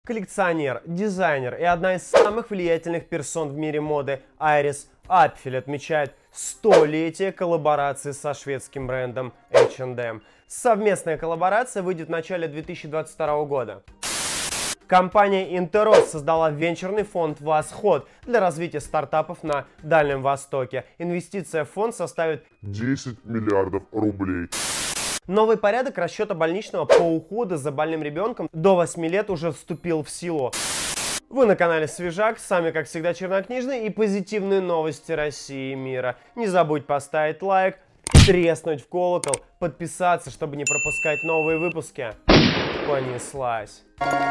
Коллекционер, дизайнер и одна из самых влиятельных персон в мире моды Айрис Апфель отмечает столетие коллаборации со шведским брендом H&M. Совместная коллаборация выйдет в начале 2022 года. Компания Интерос создала венчурный фонд «Восход» для развития стартапов на Дальнем Востоке. Инвестиция в фонд составит 10 миллиардов рублей. Новый порядок расчета больничного по уходу за больным ребенком до 8 лет уже вступил в силу. Вы на канале Свежак, с вами как всегда чернокнижные и позитивные новости России и мира. Не забудь поставить лайк, треснуть в колокол, подписаться, чтобы не пропускать новые выпуски. Понеслась.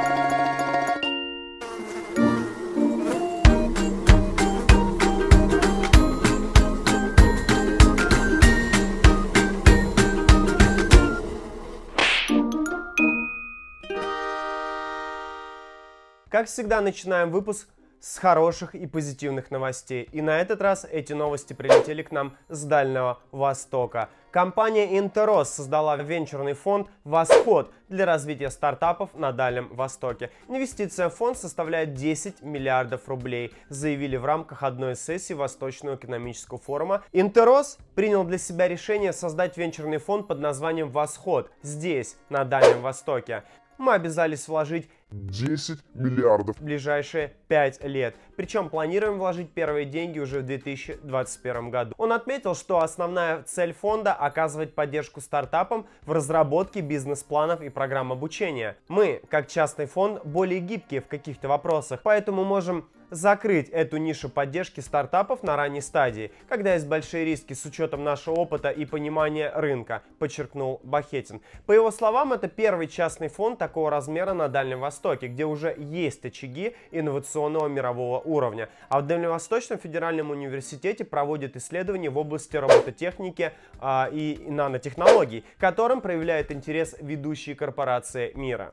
Как всегда, начинаем выпуск с хороших и позитивных новостей. И на этот раз эти новости прилетели к нам с Дальнего Востока. Компания Интерос создала венчурный фонд «Восход» для развития стартапов на Дальнем Востоке. Инвестиция в фонд составляет 10 миллиардов рублей, заявили в рамках одной из сессий Восточного экономического форума. Интерос принял для себя решение создать венчурный фонд под названием «Восход» здесь, на Дальнем Востоке. Мы обязались вложить 10 миллиардов в ближайшие 5 лет. Причем планируем вложить первые деньги уже в 2021 году. Он отметил, что основная цель фонда – оказывать поддержку стартапам в разработке бизнес-планов и программ обучения. Мы, как частный фонд, более гибкие в каких-то вопросах, поэтому можем закрыть эту нишу поддержки стартапов на ранней стадии, когда есть большие риски с учетом нашего опыта и понимания рынка, подчеркнул Бахетин. По его словам, это первый частный фонд такого размера на Дальнем Востоке, где уже есть очаги инновационного мирового уровня. А в Дальневосточном федеральном университете проводят исследования в области робототехники и нанотехнологий, которым проявляет интерес ведущие корпорации мира.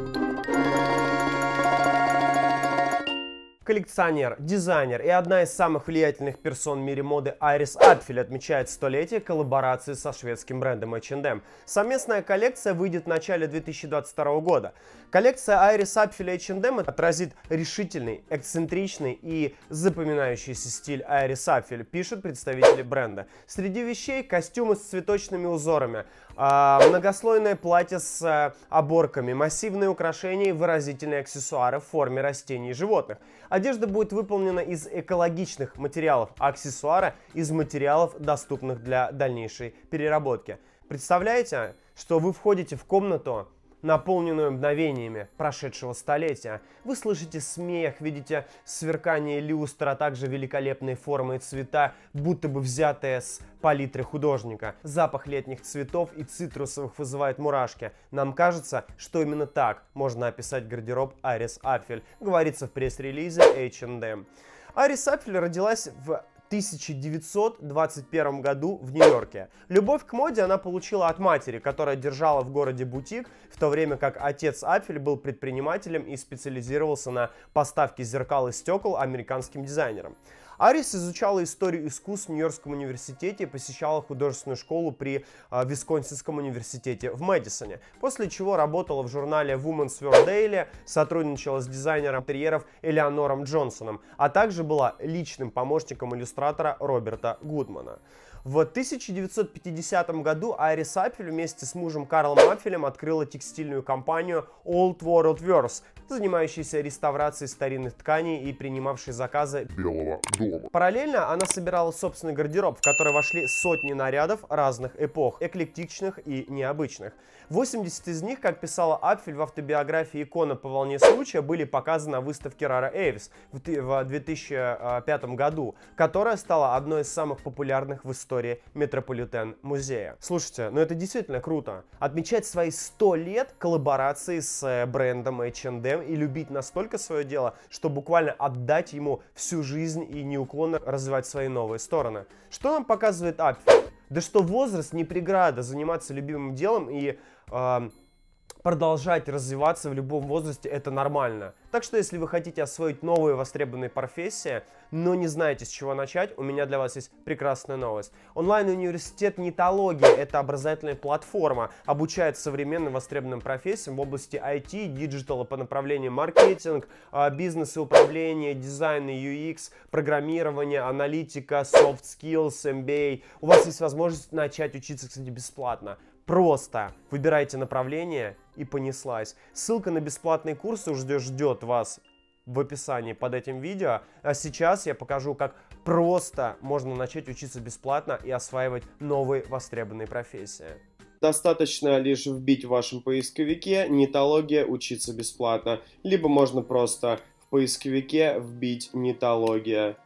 Коллекционер, дизайнер и одна из самых влиятельных персон в мире моды Айрис Апфель отмечает столетие коллаборации со шведским брендом H&M. Совместная коллекция выйдет в начале 2022 года. Коллекция Айрис Апфель и H&M отразит решительный, эксцентричный и запоминающийся стиль Айрис Апфель, пишут представители бренда. Среди вещей костюмы с цветочными узорами, многослойное платье с оборками, массивные украшения и выразительные аксессуары в форме растений и животных. Одежда будет выполнена из экологичных материалов, а аксессуары из материалов, доступных для дальнейшей переработки. Представляете, что вы входите в комнату, наполненную мгновениями прошедшего столетия. Вы слышите смех, видите сверкание люстр, а также великолепные формы и цвета, будто бы взятые с палитры художника. Запах летних цветов и цитрусовых вызывает мурашки. Нам кажется, что именно так можно описать гардероб Айрис Апфель, говорится в пресс-релизе H&M. Айрис Апфель родилась в 1921 году в Нью-Йорке. Любовь к моде она получила от матери, которая держала в городе бутик, в то время как отец Апфель был предпринимателем и специализировался на поставке зеркал и стекол американским дизайнерам. Айрис изучала историю искусств в Нью-Йоркском университете и посещала художественную школу при Висконсинском университете в Мэдисоне, после чего работала в журнале Women's Wear Daily, сотрудничала с дизайнером интерьеров Элеонором Джонсоном, а также была личным помощником иллюстратора Роберта Гудмана. В 1950 году Айрис Апфель вместе с мужем Карлом Апфелем открыла текстильную компанию Old World Wears, занимающаяся реставрацией старинных тканей и принимавшей заказы Белого дома. Параллельно она собирала собственный гардероб, в который вошли сотни нарядов разных эпох, эклектичных и необычных. 80 из них, как писала Апфель в автобиографии «Икона по волне случая», были показаны на выставке Рара Эйвис в 2005 году, которая стала одной из самых популярных в истории Метрополитен-музея. Слушайте, ну это действительно круто. Отмечать свои 100 лет коллаборации с брендом H&M и любить настолько свое дело, что буквально отдать ему всю жизнь и неуклонно развивать свои новые стороны. Что нам показывает Апфель? Да что возраст не преграда заниматься любимым делом и продолжать развиваться в любом возрасте, это нормально. Так что, если вы хотите освоить новые востребованные профессии, но не знаете, с чего начать, у меня для вас есть прекрасная новость. Онлайн-университет Нитология – это образовательная платформа, обучает современным востребованным профессиям в области IT, диджитала по направлению маркетинг, бизнес и управление, дизайн и UX, программирование, аналитика, soft skills, MBA. У вас есть возможность начать учиться, кстати, бесплатно. Просто выбирайте направление и понеслась. Ссылка на бесплатные курсы уже ждет вас в описании под этим видео. А сейчас я покажу, как просто можно начать учиться бесплатно и осваивать новые востребованные профессии. Достаточно лишь вбить в вашем поисковике «Нитология. Учиться бесплатно», либо можно просто в поисковике вбить «Нитология».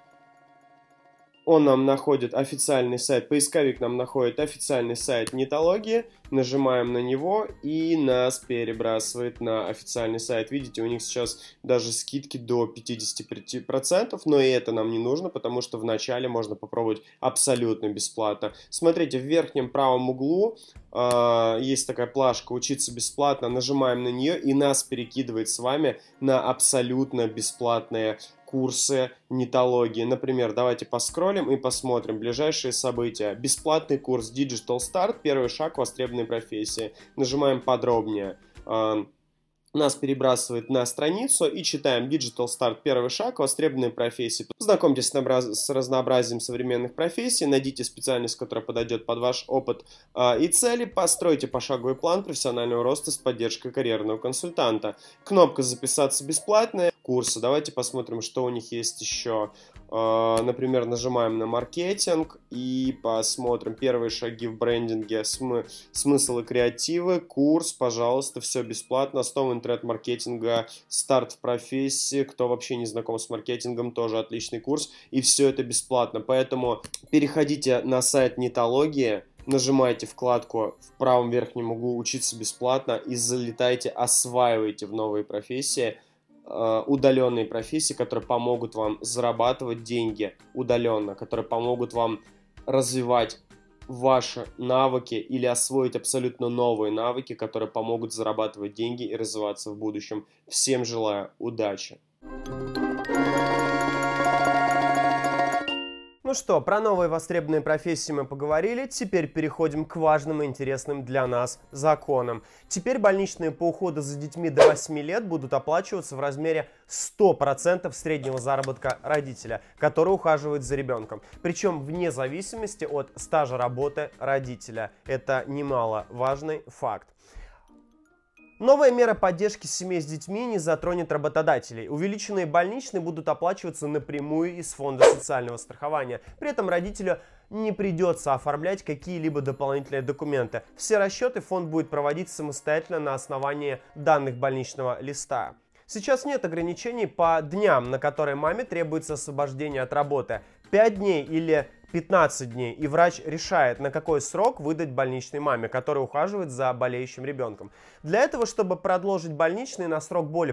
Он нам находит официальный сайт, поисковик нам находит официальный сайт Нитологии, нажимаем на него и нас перебрасывает на официальный сайт. Видите, у них сейчас даже скидки до 55%, но и это нам не нужно, потому что вначале можно попробовать абсолютно бесплатно. Смотрите, в верхнем правом углу есть такая плашка «Учиться бесплатно», нажимаем на нее и нас перекидывает с вами на абсолютно бесплатные курсы нитологии. Например, давайте поскроллим и посмотрим ближайшие события. Бесплатный курс Digital Start, первый шаг в востребованной профессии. Нажимаем подробнее. Нас перебрасывает на страницу и читаем Digital Start, первый шаг, востребованные профессии. Познакомьтесь с разнообразием современных профессий, найдите специальность, которая подойдет под ваш опыт и цели, постройте пошаговый план профессионального роста с поддержкой карьерного консультанта. Кнопка «Записаться бесплатно», курсы. Давайте посмотрим, что у них есть еще. Например, нажимаем на маркетинг и посмотрим первые шаги в брендинге, смысл и креативы, курс, пожалуйста, все бесплатно, основы интернет-маркетинга, старт в профессии, кто вообще не знаком с маркетингом, тоже отличный курс, и все это бесплатно, поэтому переходите на сайт Нитологии, нажимаете вкладку в правом верхнем углу «Учиться бесплатно» и залетайте, осваивайте в новые профессии, удаленные профессии, которые помогут вам зарабатывать деньги удаленно, которые помогут вам развивать ваши навыки или освоить абсолютно новые навыки, которые помогут зарабатывать деньги и развиваться в будущем. Всем желаю удачи! Ну что, про новые востребованные профессии мы поговорили, теперь переходим к важным и интересным для нас законам. Теперь больничные по уходу за детьми до 8 лет будут оплачиваться в размере 100% среднего заработка родителя, который ухаживает за ребенком. Причем вне зависимости от стажа работы родителя. Это немаловажный факт. Новая мера поддержки семей с детьми не затронет работодателей. Увеличенные больничные будут оплачиваться напрямую из фонда социального страхования. При этом родителю не придется оформлять какие-либо дополнительные документы. Все расчеты фонд будет проводить самостоятельно на основании данных больничного листа. Сейчас нет ограничений по дням, на которые маме требуется освобождение от работы. 5 дней или 15 дней, и врач решает, на какой срок выдать больничной маме, которая ухаживает за болеющим ребенком. Для этого, чтобы продлить больничный на срок более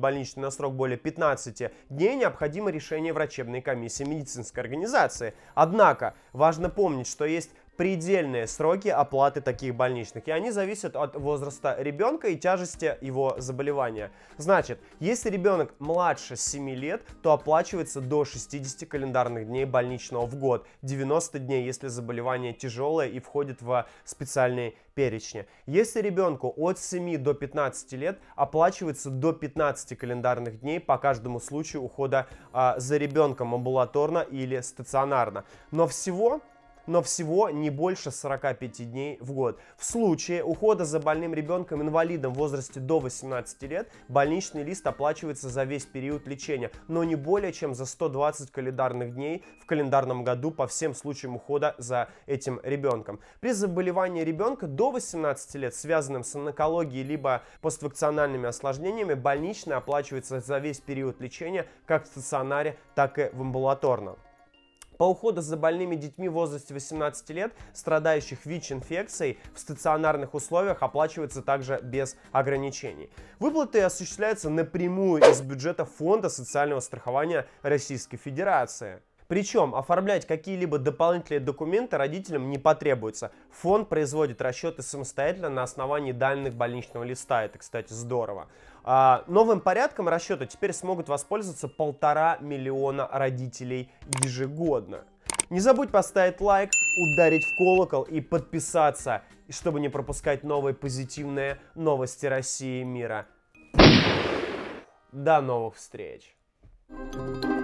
15 дней, необходимо решение врачебной комиссии медицинской организации. Однако, важно помнить, что есть предельные сроки оплаты таких больничных, и они зависят от возраста ребенка и тяжести его заболевания. Значит, если ребенок младше 7 лет, то оплачивается до 60 календарных дней больничного в год, 90 дней, если заболевание тяжелое и входит в специальные перечни. Если ребенку от 7 до 15 лет, оплачивается до 15 календарных дней по каждому случаю ухода за ребенком амбулаторно или стационарно. Но всего не больше 45 дней в год. В случае ухода за больным ребенком-инвалидом в возрасте до 18 лет больничный лист оплачивается за весь период лечения, но не более чем за 120 календарных дней в календарном году по всем случаям ухода за этим ребенком. При заболевании ребенка до 18 лет, связанным с онкологией либо поствакцинальными осложнениями, больничный оплачивается за весь период лечения как в стационаре, так и в амбулаторном. По уходу за больными детьми в возрасте 18 лет, страдающих ВИЧ-инфекцией, в стационарных условиях оплачивается также без ограничений. Выплаты осуществляются напрямую из бюджета Фонда социального страхования Российской Федерации. Причем оформлять какие-либо дополнительные документы родителям не потребуется. Фонд производит расчеты самостоятельно на основании данных больничного листа. Это, кстати, здорово. Новым порядком расчета теперь смогут воспользоваться 1,5 миллиона родителей ежегодно. Не забудь поставить лайк, ударить в колокол и подписаться, чтобы не пропускать новые позитивные новости России и мира. До новых встреч!